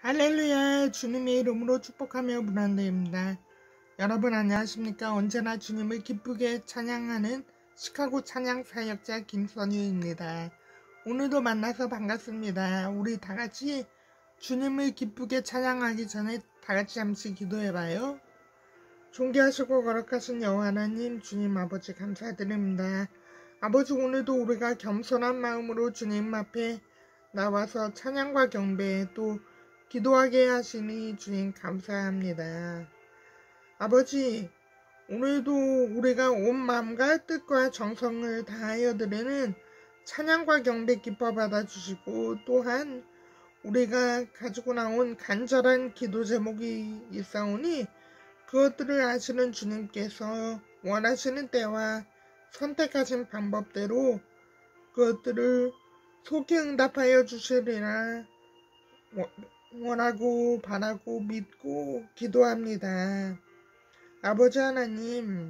할렐루야. 주님의 이름으로 축복하며 문안드립니다. 여러분 안녕하십니까? 언제나 주님을 기쁘게 찬양하는 시카고 찬양 사역자 김선유입니다. 오늘도 만나서 반갑습니다. 우리 다같이 주님을 기쁘게 찬양하기 전에 다같이 잠시 기도해봐요. 존귀하시고 거룩하신 여호와 하나님, 주님 아버지 감사드립니다. 아버지, 오늘도 우리가 겸손한 마음으로 주님 앞에 나와서 찬양과 경배 또 기도하게 하시니 주님 감사합니다. 아버지, 오늘도 우리가 온 마음과 뜻과 정성을 다하여 드리는 찬양과 경배 기뻐 받아주시고, 또한 우리가 가지고 나온 간절한 기도 제목이 있사오니 그것들을 아시는 주님께서 원하시는 때와 선택하신 방법대로 그것들을 속히 응답하여 주시리라 원하고 바라고 믿고 기도합니다. 아버지 하나님,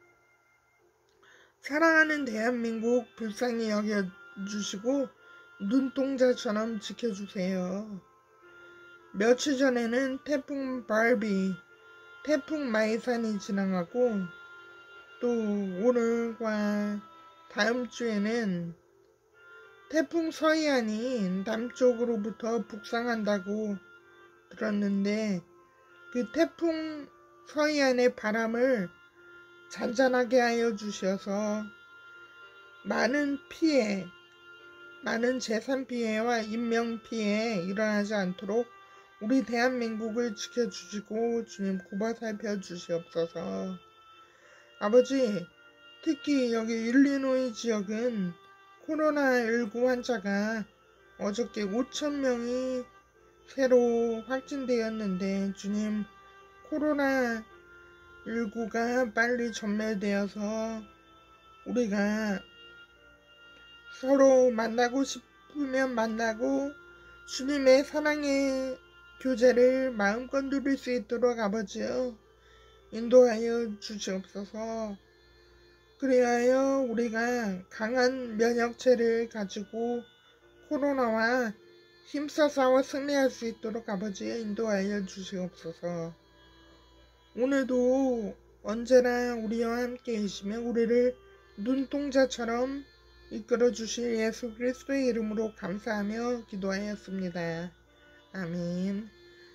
사랑하는 대한민국 불쌍히 여겨주시고 눈동자처럼 지켜주세요. 며칠 전에는 태풍 바비, 태풍 마이산이 지나가고 또 오늘과 다음 주에는 태풍 서이안이 남쪽으로부터 북상한다고 들었는데, 그 태풍 서이안의 바람을 잔잔하게 하여 주셔서 많은 피해, 많은 재산 피해와 인명 피해 일어나지 않도록 우리 대한민국을 지켜주시고 주님 굽어 살펴주시옵소서. 아버지, 특히 여기 일리노이 지역은 코로나19 환자가 어저께 5,000명이 새로 확진되었는데, 주님, 코로나19가 빨리 전멸되어서 우리가 서로 만나고 싶으면 만나고 주님의 사랑의 교제를 마음껏 누릴 수 있도록 아버지여 인도하여 주시옵소서. 그리하여 우리가 강한 면역체를 가지고 코로나와 힘써 싸워 승리할 수 있도록 아버지여 인도하여 주시옵소서. 오늘도 언제나 우리와 함께 계시며 우리를 눈동자처럼 이끌어 주실 예수 그리스도의 이름으로 감사하며 기도하였습니다. 아멘.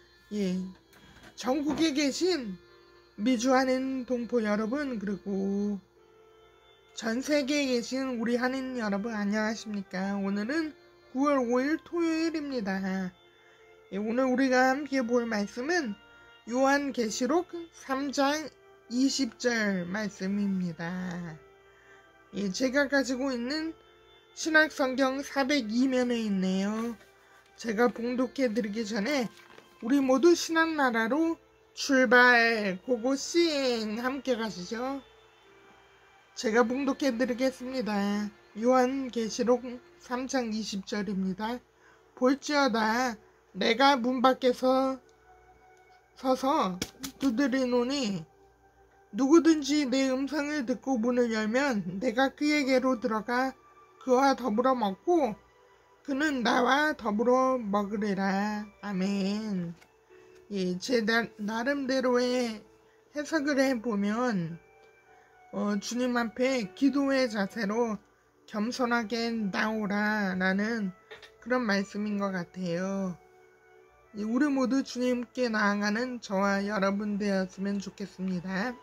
전국에 계신 미주하는 동포 여러분, 그리고 전 세계에 계신 우리 한인 여러분 안녕하십니까? 오늘은 9월 5일 토요일입니다. 오늘 우리가 함께 볼 말씀은 요한계시록 3장 20절 말씀입니다. 제가 가지고 있는 신약성경 402면에 있네요. 제가 봉독해 드리기 전에 우리 모두 신앙나라로 출발, 고고싱 함께 가시죠. 제가 봉독해 드리겠습니다. 요한계시록 3장 20절입니다. 볼지어다 내가 문 밖에서 서서 두드리노니 누구든지 내 음성을 듣고 문을 열면 내가 그에게로 들어가 그와 더불어 먹고 그는 나와 더불어 먹으리라. 아멘. 제 나름대로의 해석을 해보면 주님 앞에 기도의 자세로 겸손하게 나오라 라는 그런 말씀인 것 같아요. 우리 모두 주님께 나아가는 저와 여러분 되었으면 좋겠습니다.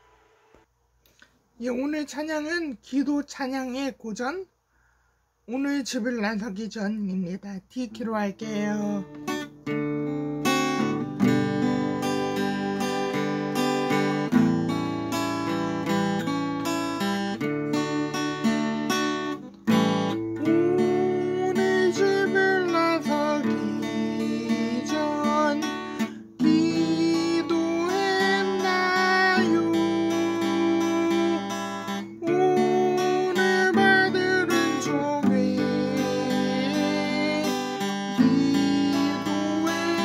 오늘 찬양은 기도 찬양의 고전, 오늘 집을 나서기 전입니다. 뒤키로 할게요. 기도해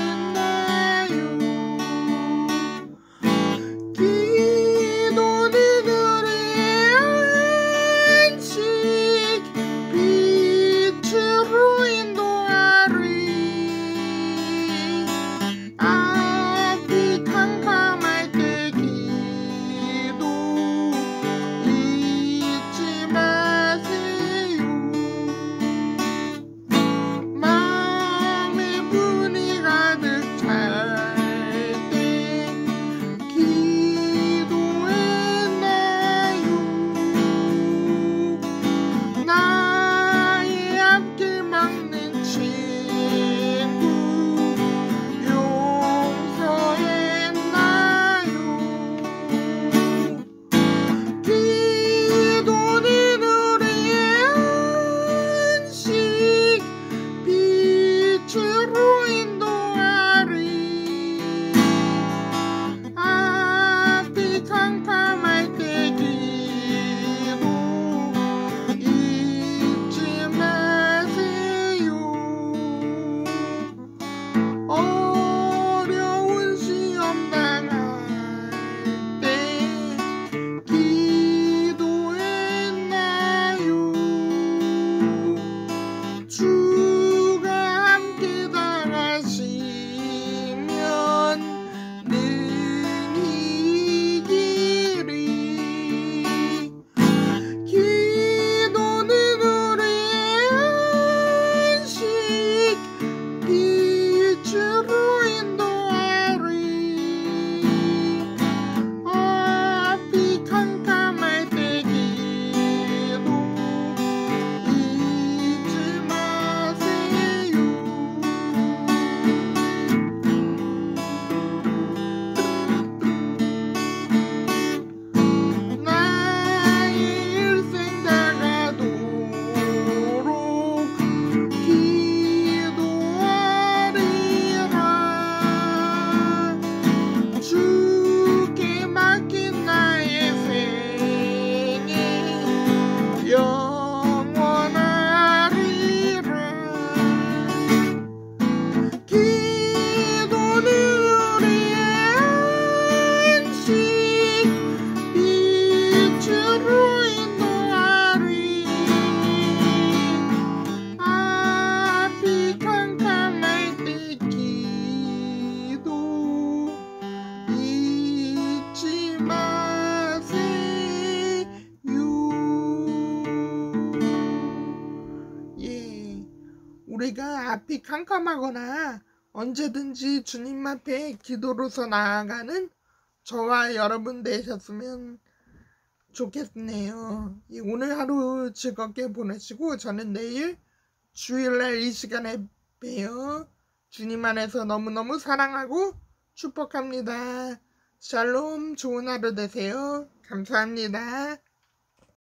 깜깜하거나 언제든지 주님 앞에 기도로서 나아가는 저와 여러분 되셨으면 좋겠네요. 오늘 하루 즐겁게 보내시고 저는 내일 주일날 이 시간에 봬요. 주님 안에서 너무너무 사랑하고 축복합니다. 샬롬, 좋은 하루 되세요. 감사합니다.